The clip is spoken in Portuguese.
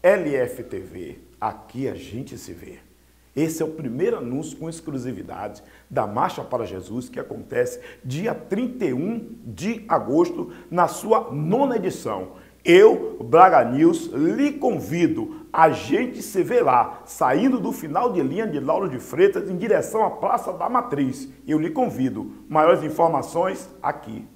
LFTV, aqui a gente se vê. Esse é o primeiro anúncio com exclusividade da Marcha para Jesus, que acontece dia 31 de agosto, na sua 9ª edição. Eu, Braga News, lhe convido, a gente se vê lá, saindo do final de linha de Lauro de Freitas em direção à Praça da Matriz. Eu lhe convido. Maiores informações aqui.